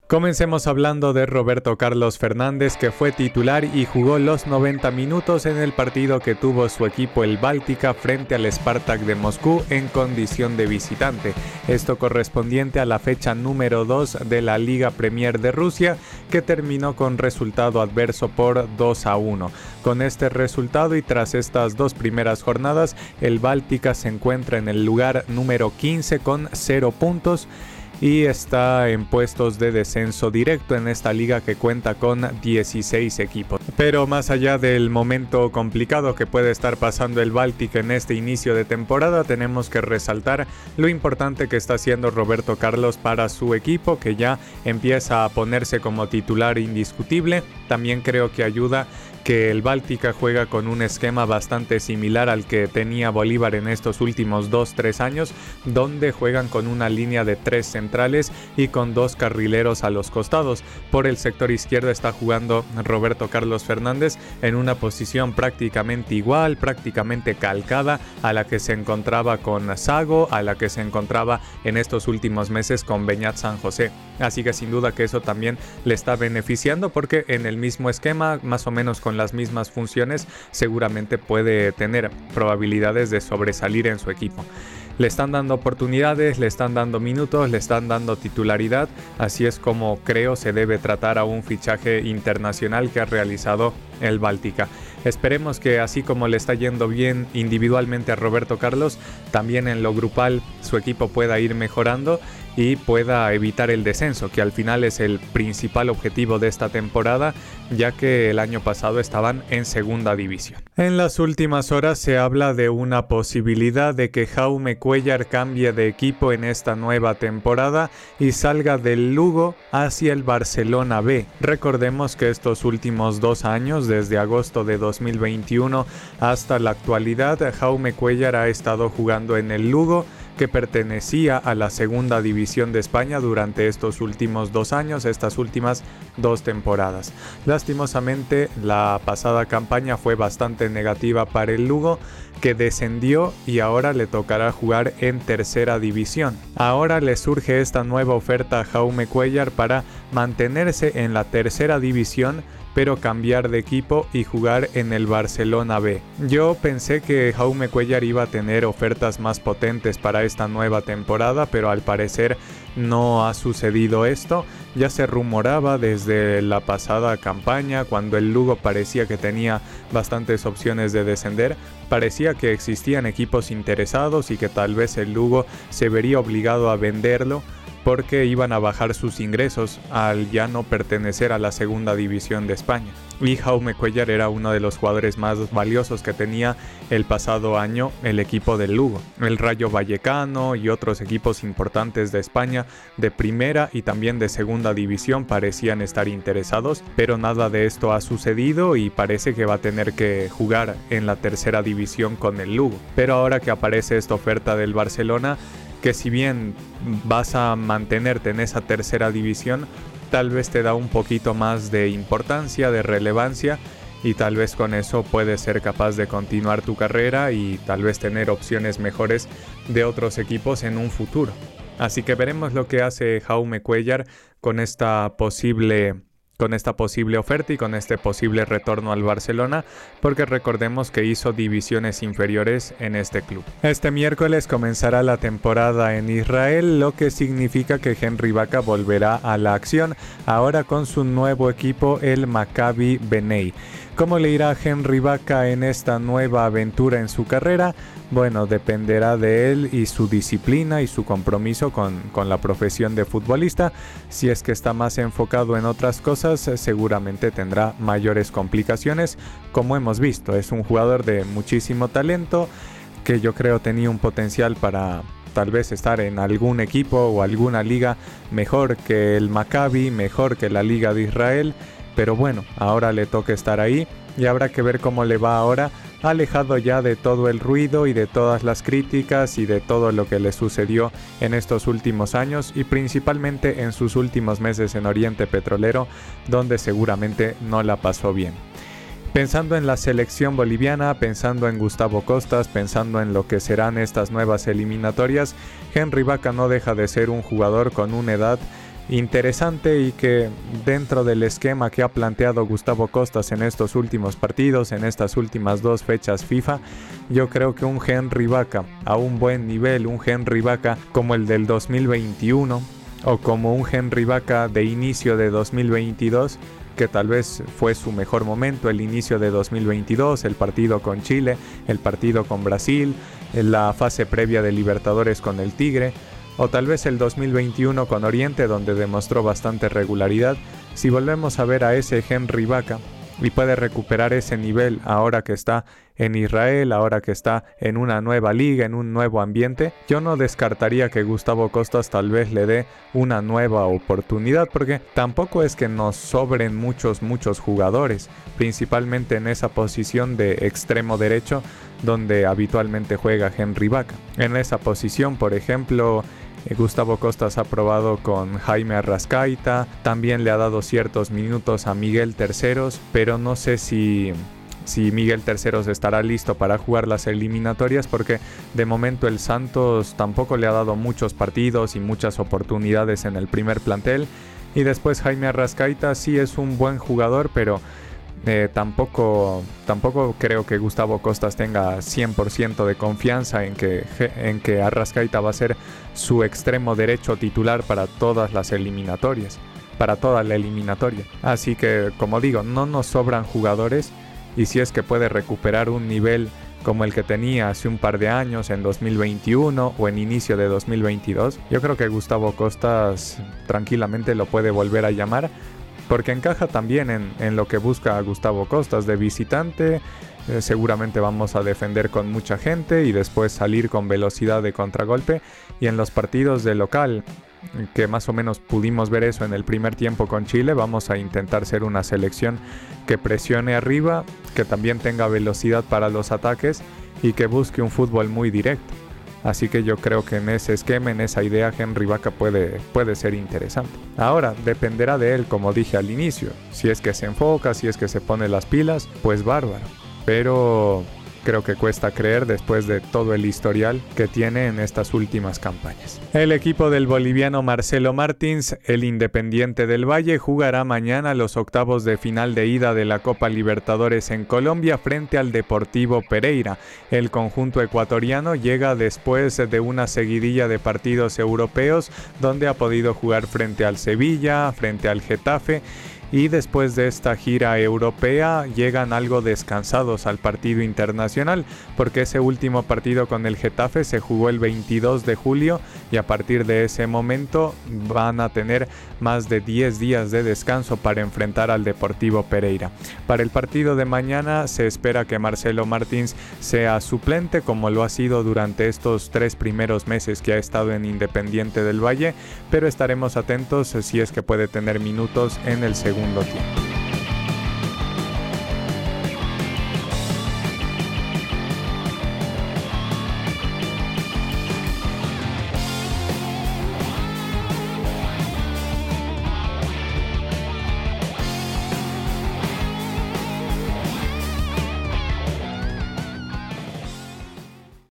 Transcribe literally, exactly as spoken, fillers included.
Comencemos hablando de Roberto Carlos Fernández, que fue titular y jugó los noventa minutos en el partido que tuvo su equipo el Báltica frente al Spartak de Moscú en condición de visitante. Esto correspondiente a la fecha número dos de la Liga Premier de Rusia, que terminó con resultado adverso por dos a uno. Con este resultado y tras estas dos primeras jornadas, el Báltica se encuentra en el lugar número quince con cero puntos. Y está en puestos de descenso directo en esta liga que cuenta con dieciséis equipos. Pero más allá del momento complicado que puede estar pasando el Báltica en este inicio de temporada, tenemos que resaltar lo importante que está haciendo Roberto Carlos para su equipo, que ya empieza a ponerse como titular indiscutible. También creo que ayuda que el Báltica juega con un esquema bastante similar al que tenía Bolívar en estos últimos dos tres años, donde juegan con una línea de tres centrales y con dos carrileros a los costados. Por el sector izquierdo está jugando Roberto Carlos Fernández en una posición prácticamente igual, prácticamente calcada a la que se encontraba con Sago, a la que se encontraba en estos últimos meses con Beñat San José. Así que sin duda que eso también le está beneficiando, porque en el mismo esquema, más o menos con las mismas funciones, seguramente puede tener probabilidades de sobresalir en su equipo. Le están dando oportunidades, le están dando minutos, le están dando titularidad. Así es como creo se debe tratar a un fichaje internacional que ha realizado el Báltica. Esperemos que así como le está yendo bien individualmente a Roberto Carlos, también en lo grupal su equipo pueda ir mejorando y pueda evitar el descenso, que al final es el principal objetivo de esta temporada, ya que el año pasado estaban en segunda división. En las últimas horas se habla de una posibilidad de que Jaume Cuéllar cambie de equipo en esta nueva temporada y salga del Lugo hacia el Barcelona B. Recordemos que estos últimos dos años, desde agosto de dos mil veintiuno hasta la actualidad, Jaume Cuéllar ha estado jugando en el Lugo, que pertenecía a la segunda división de España durante estos últimos dos años, estas últimas dos temporadas. Lastimosamente, la pasada campaña fue bastante negativa para el Lugo, que descendió y ahora le tocará jugar en tercera división. Ahora le surge esta nueva oferta a Jaume Cuéllar para mantenerse en la tercera división, pero cambiar de equipo y jugar en el Barcelona B. Yo pensé que Jaume Cuéllar iba a tener ofertas más potentes para esta nueva temporada, pero al parecer no ha sucedido esto. Ya se rumoraba desde la pasada campaña, cuando el Lugo parecía que tenía bastantes opciones de descender, parecía que existían equipos interesados y que tal vez el Lugo se vería obligado a venderlo, porque iban a bajar sus ingresos al ya no pertenecer a la segunda división de España. Y Jaume Cuéllar era uno de los jugadores más valiosos que tenía el pasado año el equipo del Lugo. El Rayo Vallecano y otros equipos importantes de España de primera y también de segunda división parecían estar interesados, pero nada de esto ha sucedido y parece que va a tener que jugar en la tercera división con el Lugo. Pero ahora que aparece esta oferta del Barcelona, que si bien vas a mantenerte en esa tercera división, tal vez te da un poquito más de importancia, de relevancia, y tal vez con eso puedes ser capaz de continuar tu carrera y tal vez tener opciones mejores de otros equipos en un futuro. Así que veremos lo que hace Jaume Cuéllar con esta posible con esta posible oferta y con este posible retorno al Barcelona, porque recordemos que hizo divisiones inferiores en este club. Este miércoles comenzará la temporada en Israel, lo que significa que Henry Vaca volverá a la acción, ahora con su nuevo equipo, el Maccabi Bnei. ¿Cómo le irá a Henry Vaca en esta nueva aventura en su carrera? Bueno, dependerá de él y su disciplina y su compromiso con, con la profesión de futbolista. Si es que está más enfocado en otras cosas, seguramente tendrá mayores complicaciones, como hemos visto. Es un jugador de muchísimo talento, que yo creo tenía un potencial para tal vez estar en algún equipo o alguna liga mejor que el Maccabi, mejor que la Liga de Israel. Pero bueno, ahora le toca estar ahí y habrá que ver cómo le va ahora, alejado ya de todo el ruido y de todas las críticas y de todo lo que le sucedió en estos últimos años y principalmente en sus últimos meses en Oriente Petrolero, donde seguramente no la pasó bien. Pensando en la selección boliviana, pensando en Gustavo Costas, pensando en lo que serán estas nuevas eliminatorias, Henry Vaca no deja de ser un jugador con una edad interesante y que dentro del esquema que ha planteado Gustavo Costas en estos últimos partidos, en estas últimas dos fechas FIFA, yo creo que un Henry Vaca a un buen nivel, un Henry Vaca como el del dos mil veintiuno o como un Henry Vaca de inicio de dos mil veintidós, que tal vez fue su mejor momento, el inicio de dos mil veintidós, el partido con Chile, el partido con Brasil, la fase previa de Libertadores con el Tigre, o tal vez el dos mil veintiuno con Oriente, donde demostró bastante regularidad. Si volvemos a ver a ese Henry Vaca y puede recuperar ese nivel ahora que está en Israel, ahora que está en una nueva liga, en un nuevo ambiente, yo no descartaría que Gustavo Costas tal vez le dé una nueva oportunidad, porque tampoco es que nos sobren muchos, muchos jugadores, principalmente en esa posición de extremo derecho, donde habitualmente juega Henry Vaca. En esa posición, por ejemplo, Gustavo Costas ha probado con Jaime Arrascaita, también le ha dado ciertos minutos a Miguel Terceros, pero no sé si, si Miguel Terceros estará listo para jugar las eliminatorias, porque de momento el Santos tampoco le ha dado muchos partidos y muchas oportunidades en el primer plantel, y después Jaime Arrascaita sí es un buen jugador, pero Eh, tampoco, tampoco creo que Gustavo Costas tenga cien por ciento de confianza en que, en que Arrascaita va a ser su extremo derecho titular para todas las eliminatorias, para toda la eliminatoria. Así que, como digo, no nos sobran jugadores, y si es que puede recuperar un nivel como el que tenía hace un par de años, en dos mil veintiuno o en inicio de dos mil veintidós, yo creo que Gustavo Costas tranquilamente lo puede volver a llamar, porque encaja también en, en lo que busca Gustavo Costas. De visitante, eh, seguramente vamos a defender con mucha gente y después salir con velocidad de contragolpe, y en los partidos de local, que más o menos pudimos ver eso en el primer tiempo con Chile, vamos a intentar ser una selección que presione arriba, que también tenga velocidad para los ataques y que busque un fútbol muy directo. Así que yo creo que en ese esquema, en esa idea, Henry Vaca puede, puede ser interesante. Ahora, dependerá de él, como dije al inicio. Si es que se enfoca, si es que se pone las pilas, pues bárbaro. Pero creo que cuesta creer después de todo el historial que tiene en estas últimas campañas. El equipo del boliviano Marcelo Martins, el Independiente del Valle, jugará mañana los octavos de final de ida de la Copa Libertadores en Colombia frente al Deportivo Pereira. El conjunto ecuatoriano llega después de una seguidilla de partidos europeos donde ha podido jugar frente al Sevilla, frente al Getafe, y después de esta gira europea llegan algo descansados al partido internacional, porque ese último partido con el Getafe se jugó el veintidós de julio y a partir de ese momento van a tener más de diez días de descanso para enfrentar al Deportivo Pereira. Para el partido de mañana se espera que Marcelo Martins sea suplente, como lo ha sido durante estos tres primeros meses que ha estado en Independiente del Valle, pero estaremos atentos si es que puede tener minutos en el segundo tiempo.